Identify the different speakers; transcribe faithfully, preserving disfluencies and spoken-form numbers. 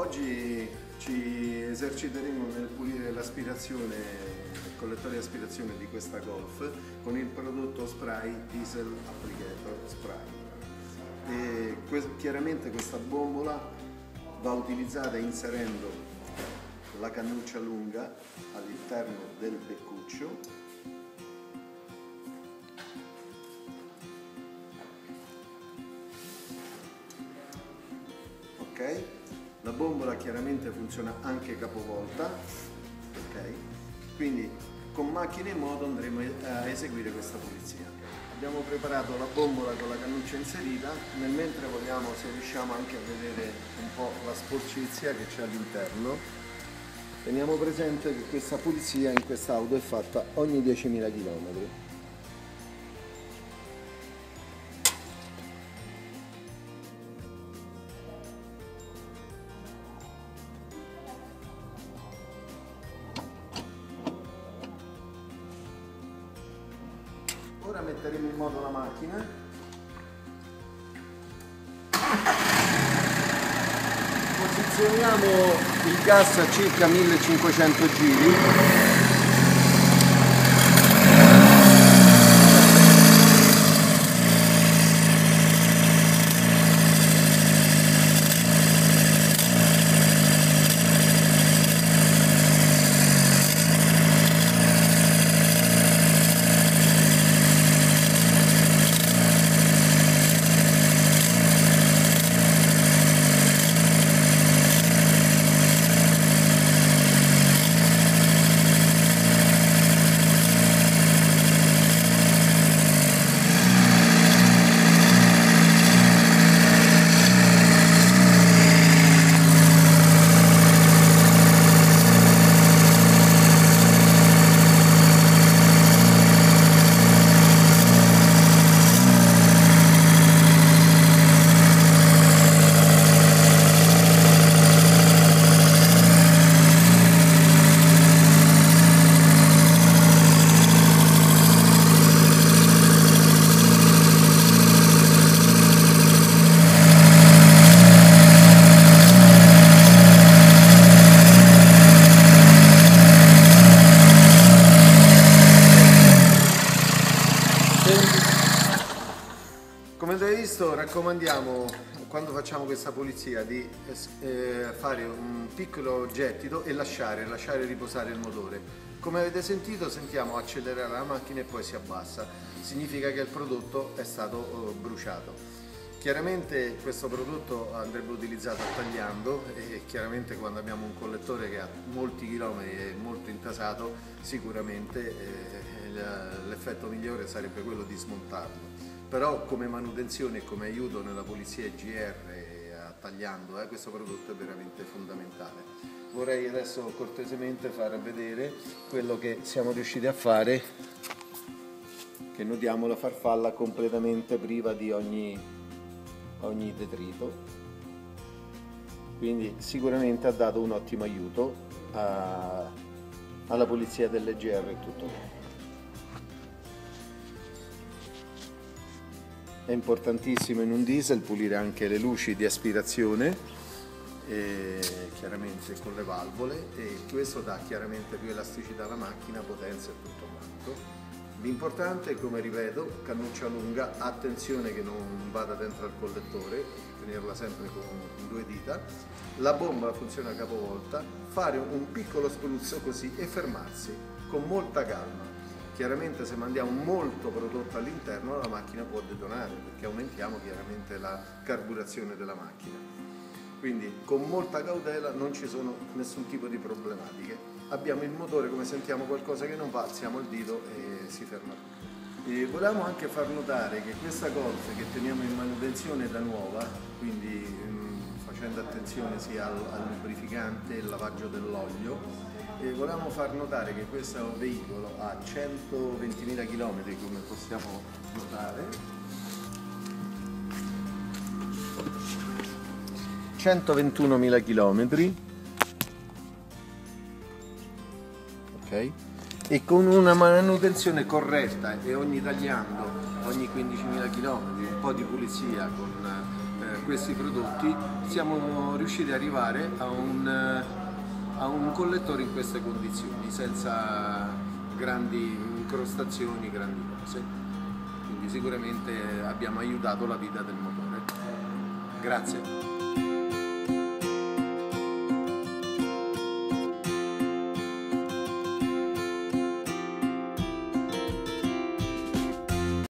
Speaker 1: Oggi ci eserciteremo nel pulire l'aspirazione, il collettore di aspirazione di questa Golf con il prodotto spray Diesel Applicator Spray. E que- chiaramente questa bombola va utilizzata inserendo la cannuccia lunga all'interno del beccuccio. Ok? La bombola chiaramente funziona anche capovolta, ok? Quindi con macchina in moto andremo a eseguire questa pulizia. Abbiamo preparato la bombola con la cannuccia inserita, nel mentre vogliamo, se riusciamo, anche a vedere un po' la sporcizia che c'è all'interno. Teniamo presente che questa pulizia in quest'auto è fatta ogni diecimila chilometri. Ora metteremo in moto la macchina. Posizioniamo il gas a circa millecinquecento giri. Come avete visto, raccomandiamo, quando facciamo questa pulizia, di eh, fare un piccolo gettito e lasciare, lasciare riposare il motore. Come avete sentito, sentiamo accelerare la macchina e poi si abbassa. Significa che il prodotto è stato eh, bruciato. Chiaramente questo prodotto andrebbe utilizzato tagliando e chiaramente quando abbiamo un collettore che ha molti chilometri e molto intasato, sicuramente eh, l'effetto migliore sarebbe quello di smontarlo. Però come manutenzione e come aiuto nella pulizia G R a tagliando, eh, questo prodotto è veramente fondamentale. Vorrei adesso cortesemente far vedere quello che siamo riusciti a fare, che notiamo la farfalla completamente priva di ogni, ogni detrito, quindi sicuramente ha dato un ottimo aiuto a, alla pulizia delle G R e tutto quanto. È importantissimo in un diesel pulire anche le luci di aspirazione, e chiaramente con le valvole, e questo dà chiaramente più elasticità alla macchina, potenza e tutto quanto. L'importante, come ripeto, cannuccia lunga, attenzione che non vada dentro al collettore, tenerla sempre con due dita, la bomba funziona capovolta, fare un piccolo spruzzo così e fermarsi con molta calma. Chiaramente se mandiamo molto prodotto all'interno la macchina può detonare, perché aumentiamo chiaramente la carburazione della macchina. Quindi con molta cautela, non ci sono nessun tipo di problematiche. Abbiamo il motore, come sentiamo qualcosa che non va, alziamo il dito e si ferma tutto. E volevamo anche far notare che questa Golf che teniamo in manutenzione da nuova, quindi mh, facendo attenzione sia al, al lubrificante e al lavaggio dell'olio, e volevamo far notare che questo veicolo ha centoventimila chilometri, come possiamo notare, centoventunomila chilometri, ok? E con una manutenzione corretta e ogni tagliando, ogni quindicimila chilometri, un po' di pulizia con eh, questi prodotti siamo riusciti ad arrivare a un, a un collettore in queste condizioni, senza grandi incrostazioni, grandi cose. Quindi sicuramente abbiamo aiutato la vita del motore. Grazie.